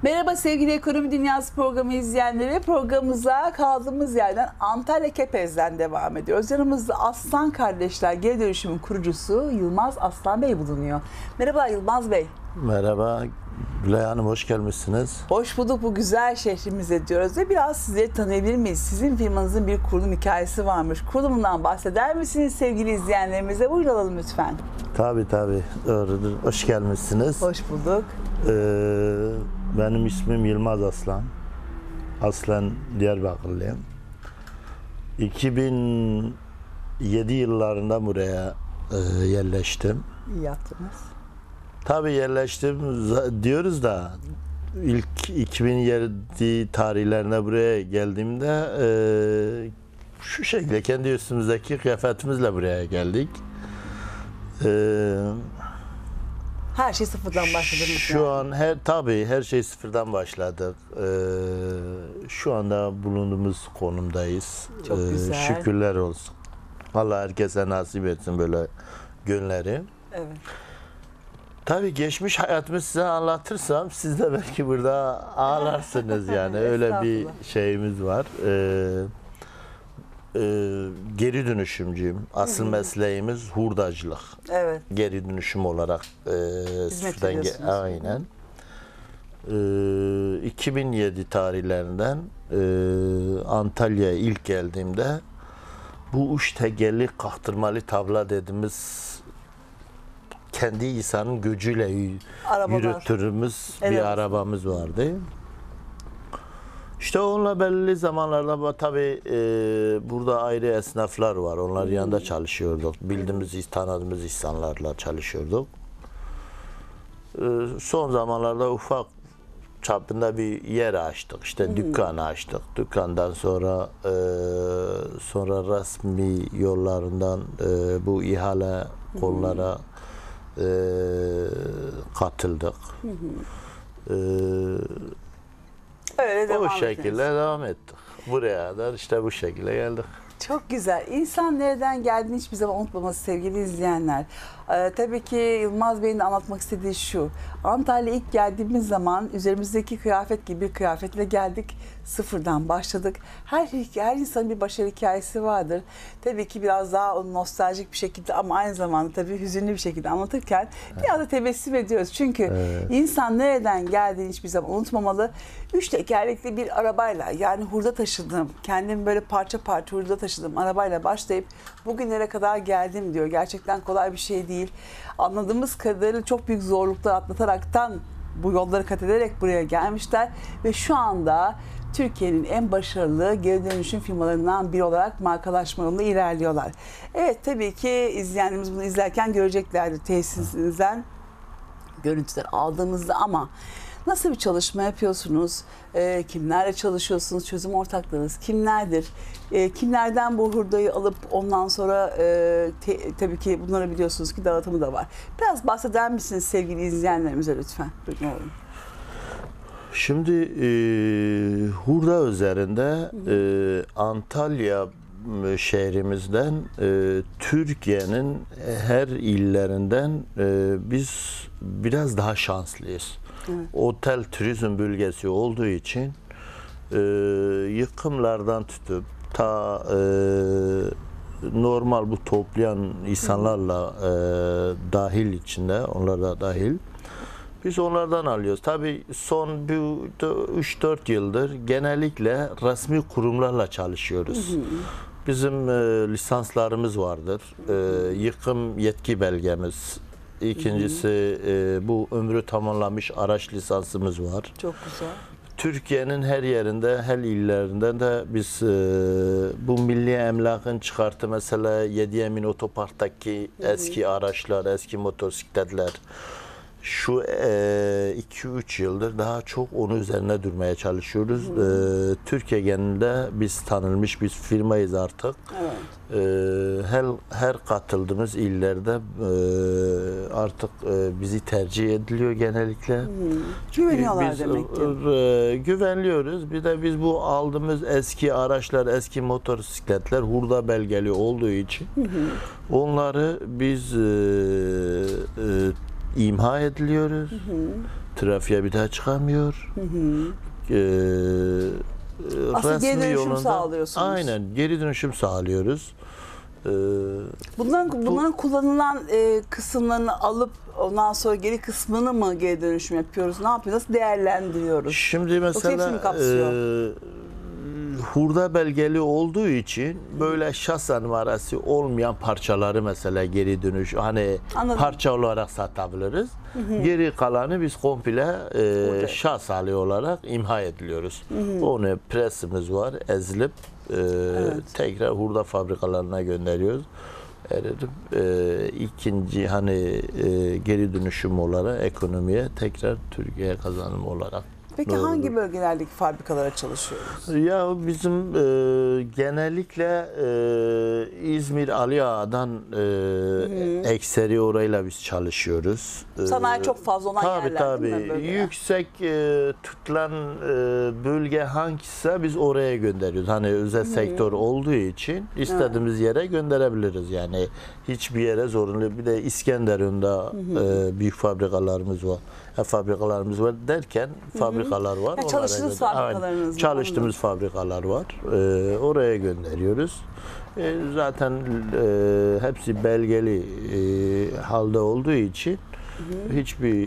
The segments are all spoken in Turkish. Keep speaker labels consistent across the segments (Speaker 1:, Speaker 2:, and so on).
Speaker 1: Merhaba sevgili Ekonomi Dünyası programı izleyenleri. Programımıza kaldığımız yerden Antalya Kepez'den devam ediyoruz. Yanımızda Aslan Kardeşler Geri Dönüşüm'ün kurucusu Yılmaz Aslan Bey bulunuyor. Merhaba Yılmaz Bey.
Speaker 2: Merhaba Gülay Hanım, hoş gelmişsiniz.
Speaker 1: Hoş bulduk, bu güzel şehrimize diyoruz ve biraz sizleri tanıyabilir miyiz? Sizin firmanızın bir kurulum hikayesi varmış. Kurulumundan bahseder misiniz sevgili izleyenlerimize? Buyurun alalım lütfen.
Speaker 2: Tabii doğrudur. Hoş gelmişsiniz.
Speaker 1: Hoş bulduk.
Speaker 2: Benim ismim Yılmaz Aslan. Aslen Diyarbakırlıyım. 2007 yıllarında buraya yerleştim.
Speaker 1: İyi yaptınız.
Speaker 2: Tabii yerleştim diyoruz da ilk 2007 tarihlerine buraya geldiğimde şu şekilde kendi üstümüzdeki kıyafetimizle buraya geldik.
Speaker 1: Her şey sıfırdan başladınız.
Speaker 2: Şu an her şey sıfırdan başladık. Şu anda bulunduğumuz konumdayız.
Speaker 1: Çok güzel.
Speaker 2: Şükürler olsun. Allah herkese nasip etsin böyle günleri.
Speaker 1: Evet.
Speaker 2: Tabii geçmiş hayatımı size anlatırsam siz de belki burada ağlarsınız yani. Öyle bir şeyimiz var. Geri dönüşümcüyüm. Asıl mesleğimiz hurdacılık.
Speaker 1: Evet.
Speaker 2: Geri dönüşüm olarak
Speaker 1: Hizmet veriyorsunuz.
Speaker 2: aynen. 2007 tarihlerinden Antalya'ya ilk geldiğimde bu üç tekerli kaktırmalı tavla dediğimiz kendi insanın gücüyle yürüttüğümüz bir arabamız vardı. İşte onunla belirli zamanlarda tabii burada ayrı esnaflar var. Onların yanında çalışıyorduk. Bildiğimiz, tanıdığımız insanlarla çalışıyorduk. Son zamanlarda ufak çapında bir yer açtık. İşte dükkan açtık. Dükkandan sonra resmi yollarından bu ihale konulara katıldık.
Speaker 1: Öyle
Speaker 2: o şekilde devam ettik. Buraya da işte bu şekilde geldik.
Speaker 1: Çok güzel. İnsan nereden geldiğini hiçbir zaman unutmaması sevgili izleyenler. Tabii ki Yılmaz Bey'in de anlatmak istediği şu. Antalya'ya ilk geldiğimiz zaman üzerimizdeki kıyafet gibi bir kıyafetle geldik. Sıfırdan başladık. Her insanın bir başarı hikayesi vardır. Tabii ki biraz daha nostaljik bir şekilde ama aynı zamanda tabii hüzünlü bir şekilde anlatırken biraz da tebessüm ediyoruz. Çünkü insan nereden geldiğini hiçbir zaman unutmamalı. 3 tekerlekli bir arabayla, yani hurda taşıdığım, kendim böyle parça parça hurda taşıdığım arabayla başlayıp bugünlere kadar geldim diyor. Gerçekten kolay bir şey değil. Anladığımız kadarıyla çok büyük zorluklar atlataraktan bu yolları kat ederek buraya gelmişler ve şu anda Türkiye'nin en başarılı geri dönüşüm firmalarından biri olarak markalaşma yolunda ilerliyorlar. Evet, tabii ki izleyenlerimiz bunu izlerken göreceklerdir tesisinizden görüntüler aldığımızda, ama nasıl bir çalışma yapıyorsunuz? Kimlerle çalışıyorsunuz? Çözüm ortaklarınız kimlerdir? Kimlerden bu hurdayı alıp ondan sonra tabii ki bunları biliyorsunuz ki dağıtımı da var. Biraz bahseder misiniz sevgili izleyenlerimize lütfen? Buyurun.
Speaker 2: Şimdi hurda üzerinde Antalya şehrimizden Türkiye'nin her illerinden biz biraz daha şanslıyız. Evet. Otel turizm bölgesi olduğu için yıkımlardan tutup ta normal bu toplayan insanlarla dahil içinde, onlar da dahil. Biz onlardan alıyoruz. Tabii son 3-4 yıldır genellikle resmi kurumlarla çalışıyoruz. Bizim lisanslarımız vardır. Yıkım yetki belgemiz. İkincisi bu ömrü tamamlamış araç lisansımız var.
Speaker 1: Çok güzel.
Speaker 2: Türkiye'nin her yerinde, her illerinde de biz bu milli emlakın çıkartı, mesela Yediyemin Otopark'taki eski araçlar, eski motosikletler, şu 2-3 yıldır daha çok onun üzerine durmaya çalışıyoruz. Türkiye genelinde biz tanınmış bir firmayız artık. Evet. Her katıldığımız illerde artık bizi tercih ediliyor genellikle.
Speaker 1: Güveniyorlar demek ki.
Speaker 2: Güvenliyoruz. Bir de biz bu aldığımız eski araçlar, eski motosikletler hurda belgeli olduğu için onları biz imha ediliyoruz. Trafiğe bir daha çıkamıyor.
Speaker 1: Aslında geri
Speaker 2: Resmi
Speaker 1: dönüşüm
Speaker 2: yolunda
Speaker 1: sağlıyorsunuz.
Speaker 2: aynen geri dönüşüm sağlıyoruz.
Speaker 1: Bunların kullanılan kısımlarını alıp ondan sonra geri kısmını mı geri dönüşüm yapıyoruz? Ne yapıyoruz? Nasıl değerlendiriyoruz?
Speaker 2: Şimdi
Speaker 1: hepsini
Speaker 2: mesela
Speaker 1: kapsıyor.
Speaker 2: hurda belgeli olduğu için böyle şahsen numarası olmayan parçaları mesela geri dönüş hani
Speaker 1: Anladım.
Speaker 2: parça olarak satabiliriz. Geri kalanı biz komple şahs hali olarak imha ediliyoruz. Onu presimiz var ezilip tekrar hurda fabrikalarına gönderiyoruz. Eritip ikinci hani geri dönüşüm olarak ekonomiye tekrar Türkiye'ye kazanım olarak.
Speaker 1: Peki hangi bölgelerdeki fabrikalara çalışıyoruz?
Speaker 2: Ya bizim genellikle İzmir Ali Ağa'dan ekseri orayla biz çalışıyoruz.
Speaker 1: Sanayi çok fazla olan yerler değil mi
Speaker 2: Tabii.
Speaker 1: bölgeler?
Speaker 2: Yüksek tutulan bölge hangisi biz oraya gönderiyoruz. Hani özel sektör olduğu için istediğimiz yere gönderebiliriz. Yani hiçbir yere zorunlu. Bir de İskenderun'da büyük fabrikalarımız var. Fabrikalarımız var derken fabrikalar var.
Speaker 1: Ya çalıştığınız fabrikalarınız var.
Speaker 2: Çalıştığımız fabrikalar var. Oraya gönderiyoruz. Zaten hepsi belgeli halde olduğu için hiçbir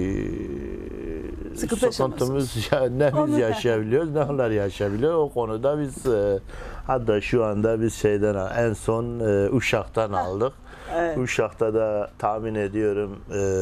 Speaker 2: sıkıntımız ne biz yaşayabiliyoruz ne onlar yaşayabiliyor. O konuda biz hatta şu anda biz en son Uşak'tan aldık.
Speaker 1: Evet.
Speaker 2: Uşak'ta da tahmin ediyorum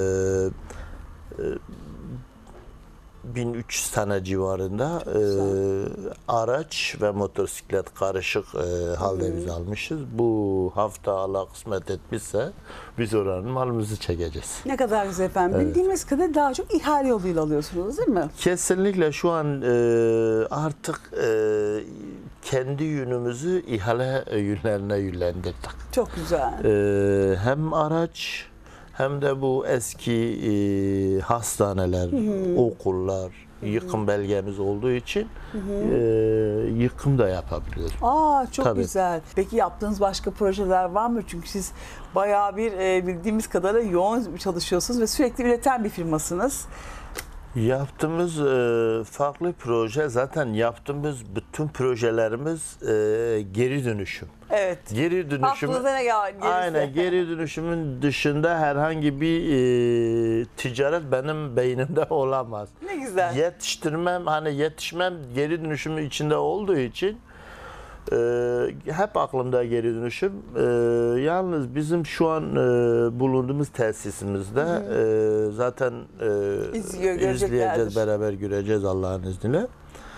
Speaker 2: 1300 tane civarında araç ve motosiklet karışık halde biz almışız. Bu hafta Allah kısmet etmişse biz oranın malımızı çekeceğiz.
Speaker 1: Ne kadar güzel efendim. Bildiğimiz kadar daha çok ihale yoluyla alıyorsunuz değil mi?
Speaker 2: Kesinlikle şu an artık kendi yönümüzü ihale yönlerine yönlendirdik.
Speaker 1: Çok güzel.
Speaker 2: Hem araç hem de bu eski hastaneler, okullar, yıkım belgemiz olduğu için yıkım da yapabiliyoruz.
Speaker 1: Çok
Speaker 2: Tabii.
Speaker 1: güzel. Peki yaptığınız başka projeler var mı? Çünkü siz bayağı bir bildiğimiz kadarıyla yoğun çalışıyorsunuz ve sürekli üreten bir firmasınız.
Speaker 2: Yaptığımız farklı proje, zaten yaptığımız bütün projelerimiz geri dönüşüm.
Speaker 1: Evet.
Speaker 2: Geri dönüşüm.
Speaker 1: Aklınıza ne gelirse.
Speaker 2: Aynen, geri dönüşümün dışında herhangi bir ticaret benim beynimde olamaz.
Speaker 1: Ne güzel.
Speaker 2: Yetişmem geri dönüşümün içinde olduğu için hep aklımda geri dönüşüm. Yalnız bizim şu an bulunduğumuz tesisimizde zaten izleyeceğiz, beraber göreceğiz Allah'ın izniyle.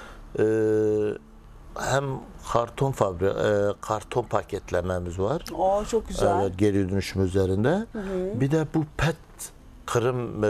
Speaker 2: Hem karton paketlememiz var.
Speaker 1: Çok güzel.
Speaker 2: Evet, geri dönüşüm üzerinde. Bir de bu PET kırım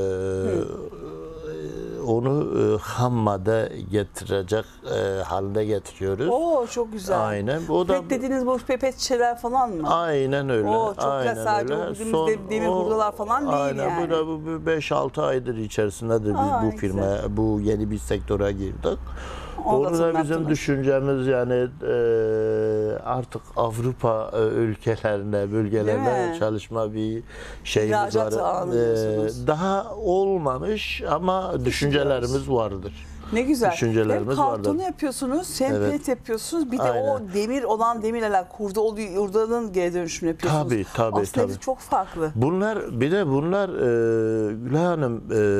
Speaker 2: onu ham madde getirecek halde getiriyoruz.
Speaker 1: Çok güzel.
Speaker 2: Aynen. O da
Speaker 1: PET dediğiniz bu pipet şişeler falan mı?
Speaker 2: aynen öyle.
Speaker 1: Çok
Speaker 2: aynen
Speaker 1: güzel. Sadece
Speaker 2: öyle.
Speaker 1: o bildiğimiz demir hurdalar falan değil
Speaker 2: aynen,
Speaker 1: yani.
Speaker 2: Bu 5-6 aydır içerisindedir biz bu firma, bu yeni bir sektöre girdik. Onu da bizim düşüncemiz yani artık Avrupa ülkelerine, bölgelerine çalışma bir şeyimiz var. Daha olmamış ama düşüncelerimiz vardır.
Speaker 1: Ne güzel.
Speaker 2: Düşüncelerimiz
Speaker 1: hem
Speaker 2: vardır.
Speaker 1: kartonu yapıyorsunuz, hem PET yapıyorsunuz. Bir de o demirle hurdanın geri dönüşümünü yapıyorsunuz.
Speaker 2: Tabii.
Speaker 1: Aslında hepsi çok farklı.
Speaker 2: Bunlar Gülay Hanım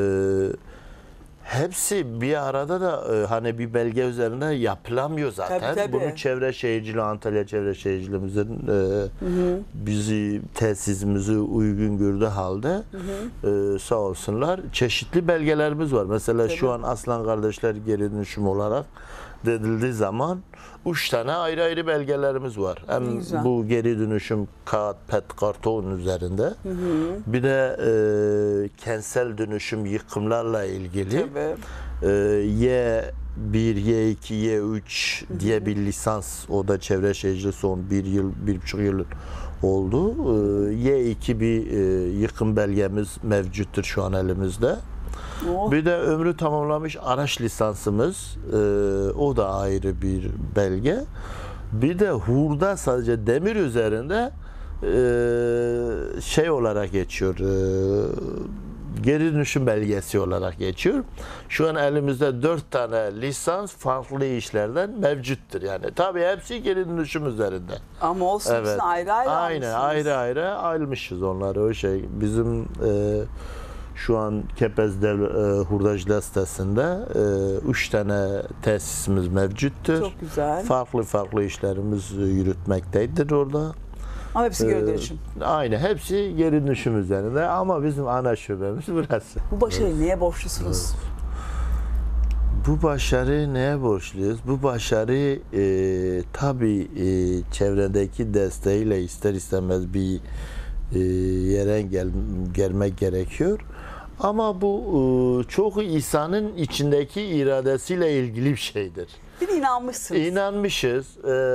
Speaker 2: hepsi bir arada da hani bir belge üzerinde yapılamıyor zaten.
Speaker 1: Tabii.
Speaker 2: Bunu Çevre Şehirciliği, Antalya Çevre Şehirciliğimizin bizi tesisimizi uygun gördüğü halde sağ olsunlar çeşitli belgelerimiz var. Mesela şu an Aslan Kardeşler geri dönüşüm olarak denildiği zaman 3 tane ayrı belgelerimiz var. Hem bu geri dönüşüm kağıt, PET karton üzerinde. Bir de kentsel dönüşüm yıkımlarla ilgili Y1, Y2, Y3 diye bir lisans, o da Çevre Şehirciliği son 1,5 yıl oldu. Y2 bir yıkım belgemiz mevcuttur şu an elimizde. Bir de ömrü tamamlamış araç lisansımız, o da ayrı bir belge. Bir de hurda sadece demir üzerinde şey olarak geçiyor. Geri dönüşüm belgesi olarak geçiyor. Şu an elimizde 4 tane lisans farklı işlerden mevcuttur. Yani tabii hepsi geri dönüşüm üzerinde.
Speaker 1: Ama olsun,
Speaker 2: Evet.
Speaker 1: ayrı ayrı
Speaker 2: Aynen,
Speaker 1: almışsınız.
Speaker 2: ayrı ayrı almışız onları, o şey. Bizim şu an Kepez Hurdacılık sitesinde 3 tane tesisimiz mevcuttur.
Speaker 1: Çok güzel.
Speaker 2: Farklı işlerimiz yürütmektedir orada.
Speaker 1: Ama hepsi geri dönüşüm.
Speaker 2: Aynı, hepsi geri dönüşüm üzerinde ama bizim ana şubemiz burası.
Speaker 1: Bu başarıyı neye borçlusunuz?
Speaker 2: Bu başarı neye borçluyuz? Bu başarı tabii çevredeki desteğiyle ister istemez bir yere gelmek gerekiyor. Ama bu çok insanın içindeki iradesiyle ilgili bir şeydir.
Speaker 1: Bir de inanmışsınız.
Speaker 2: İnanmışız.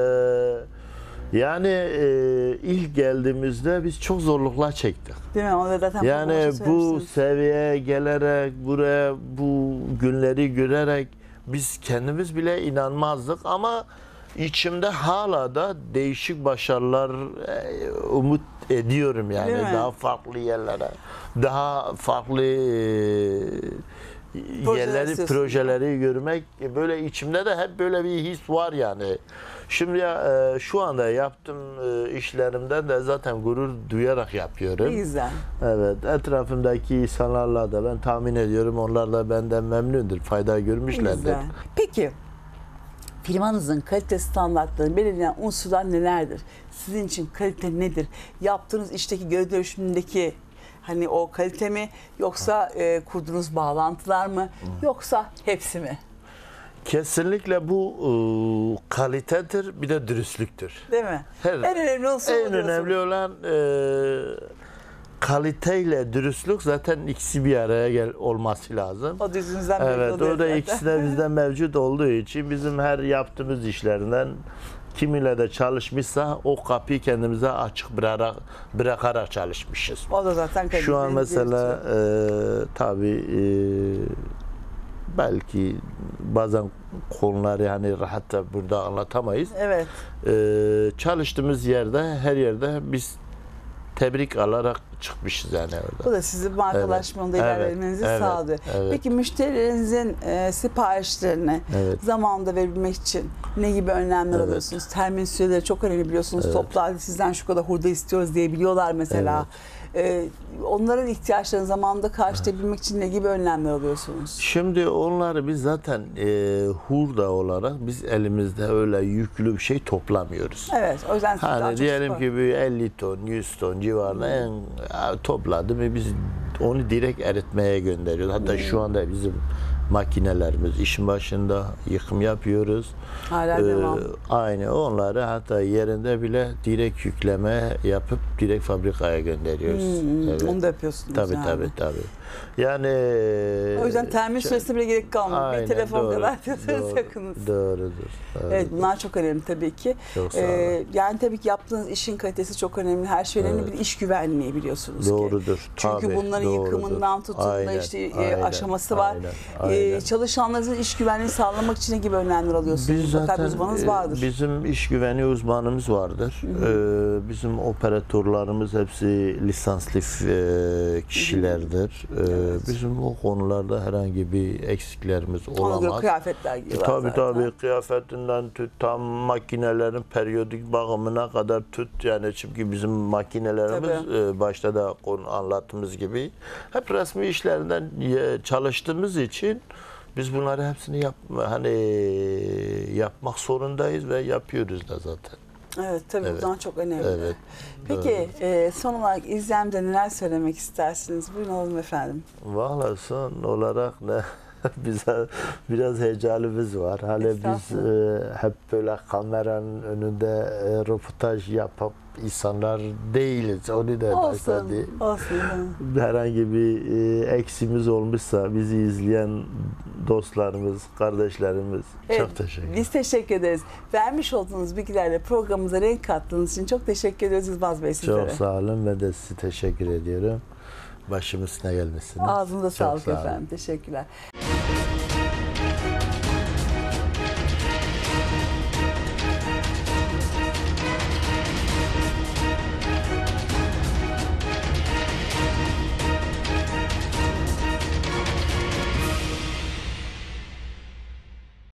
Speaker 2: Yani ilk geldiğimizde biz çok zorluklar çektik.
Speaker 1: Değil mi? Onu da zaten
Speaker 2: Yani
Speaker 1: programda
Speaker 2: bu
Speaker 1: söylemiştiniz.
Speaker 2: seviyeye gelerek, buraya bu günleri görerek biz kendimiz bile inanmazdık ama içimde hala da değişik başarılar umut ediyorum yani.
Speaker 1: Değil mi?
Speaker 2: Daha farklı yerlere, daha farklı yerleri, projeleri görmek, böyle içimde de hep böyle bir his var yani. Şimdi şu anda yaptığım işlerimden de zaten gurur duyarak yapıyorum.
Speaker 1: Ne güzel.
Speaker 2: Evet, etrafımdaki insanlarla da ben tahmin ediyorum, onlar da benden memnundur, fayda
Speaker 1: Ne
Speaker 2: görmüşlerdir.
Speaker 1: güzel. Peki, firmanızın kalite standartlarını belirleyen unsurlar nelerdir? Sizin için kalite nedir? Yaptığınız işteki geri dönüşümündeki hani o kalite mi, yoksa kurduğunuz bağlantılar mı, yoksa hepsi mi?
Speaker 2: Kesinlikle bu kalitedir, bir de dürüstlüktür.
Speaker 1: Değil mi?
Speaker 2: Her-
Speaker 1: En önemli unsur
Speaker 2: En
Speaker 1: bu diyorsun.
Speaker 2: önemli olan kaliteyle dürüstlük, zaten ikisi bir araya olması lazım.
Speaker 1: O düzünüzden belli
Speaker 2: Evet,
Speaker 1: oluyor
Speaker 2: o da
Speaker 1: zaten.
Speaker 2: ikisi de bizde mevcut olduğu için bizim her yaptığımız işlerinden kimiyle de çalışmışsa o kapıyı kendimize açık bırakarak çalışmışız.
Speaker 1: O da zaten
Speaker 2: Şu an
Speaker 1: kalitenizi
Speaker 2: mesela tabii belki bazen konuları hani rahat da burada anlatamayız.
Speaker 1: evet.
Speaker 2: Çalıştığımız yerde, her yerde biz tebrik alarak çıkmışız yani
Speaker 1: Bu
Speaker 2: orada.
Speaker 1: da sizin markalaşmanın da
Speaker 2: Evet,
Speaker 1: ilerlemenizi
Speaker 2: evet,
Speaker 1: sağlıyor.
Speaker 2: evet.
Speaker 1: Peki müşterilerinizin siparişlerini
Speaker 2: Evet.
Speaker 1: zamanında verebilmek için ne gibi önlemler
Speaker 2: Evet.
Speaker 1: alıyorsunuz? Termin süreleri çok önemli biliyorsunuz.
Speaker 2: Evet.
Speaker 1: Toplu sizden şu kadar hurda istiyoruz diyebiliyorlar mesela. Onların ihtiyaçlarını zamanında karşılayabilmek için ne gibi önlemler alıyorsunuz?
Speaker 2: Şimdi onları biz zaten hurda olarak biz elimizde öyle yüklü bir şey toplamıyoruz.
Speaker 1: Evet, o yüzden siz daha
Speaker 2: Hani
Speaker 1: çok
Speaker 2: diyelim
Speaker 1: spor-
Speaker 2: ki bir 50 ton, 100 ton civarında topladı ve biz onu direkt eritmeye gönderiyoruz. Hatta şu anda bizim makinelerimiz işin başında, yıkım yapıyoruz.
Speaker 1: Hala devam.
Speaker 2: Aynı onları hatta yerinde bile direkt yükleme yapıp direkt fabrikaya gönderiyoruz. Evet.
Speaker 1: Onu da yapıyorsunuz
Speaker 2: Tabii
Speaker 1: yani.
Speaker 2: tabii. Yani
Speaker 1: O yüzden termin süresine bile gerek kalmıyor.
Speaker 2: Aynen,
Speaker 1: Bir telefon
Speaker 2: doğru,
Speaker 1: kadar diyorsanız yakınız.
Speaker 2: Doğrudur.
Speaker 1: Evet, bunlar çok önemli tabii ki.
Speaker 2: Çok sağ olun.
Speaker 1: Yani tabii ki yaptığınız işin kalitesi çok önemli. Her şey önemli. Bir de iş güvenliği biliyorsunuz ki.
Speaker 2: Doğrudur.
Speaker 1: Çünkü
Speaker 2: tabii,
Speaker 1: bunların
Speaker 2: doğrudur.
Speaker 1: yıkımından tutun da
Speaker 2: Aynen,
Speaker 1: işte
Speaker 2: aynen,
Speaker 1: aşaması var.
Speaker 2: aynen.
Speaker 1: Çalışanlarınızın iş güvenliğini sağlamak için ne gibi önlemler alıyorsunuz?
Speaker 2: Biz
Speaker 1: Mutlaka bir
Speaker 2: zaten
Speaker 1: uzmanınız vardır.
Speaker 2: bizim iş güvenliği uzmanımız vardır. Bizim operatörlerimiz hepsi lisanslı kişilerdir. Bizim o konularda herhangi bir eksiklerimiz
Speaker 1: Ona göre
Speaker 2: olamaz.
Speaker 1: kıyafetler giyiyorlar
Speaker 2: Tabii
Speaker 1: zaten.
Speaker 2: kıyafetinden tut, tam makinelerin periyodik bakımına kadar tut yani, çünkü bizim makinelerimiz başta da anlattığımız gibi hep resmi işlerinden çalıştığımız için biz bunları hepsini yapmak zorundayız ve yapıyoruz da zaten.
Speaker 1: Evet, tabii
Speaker 2: Evet.
Speaker 1: buradan çok önemli.
Speaker 2: Evet.
Speaker 1: Peki son olarak izleyicimize neler söylemek istersiniz? Buyurun oğlum efendim.
Speaker 2: Vallahi son olarak ne bize biraz heyecanımız var. Hani biz hep böyle kameranın önünde röportaj yapıp insanlar değiliz. Onu da
Speaker 1: Olsun. Olsun.
Speaker 2: herhangi bir eksimiz olmuşsa bizi izleyen dostlarımız, kardeşlerimiz çok teşekkür ederim.
Speaker 1: Biz teşekkür ederiz. Vermiş olduğunuz bilgilerle programımıza renk kattığınız için çok teşekkür ediyoruz Yılmaz Bey sizlere.
Speaker 2: Çok sağ olun ve de size teşekkür ediyorum. Başım üstüne gelmişsiniz.
Speaker 1: Ağzınıza
Speaker 2: Çok
Speaker 1: sağlık
Speaker 2: sağ olun.
Speaker 1: efendim. Teşekkürler.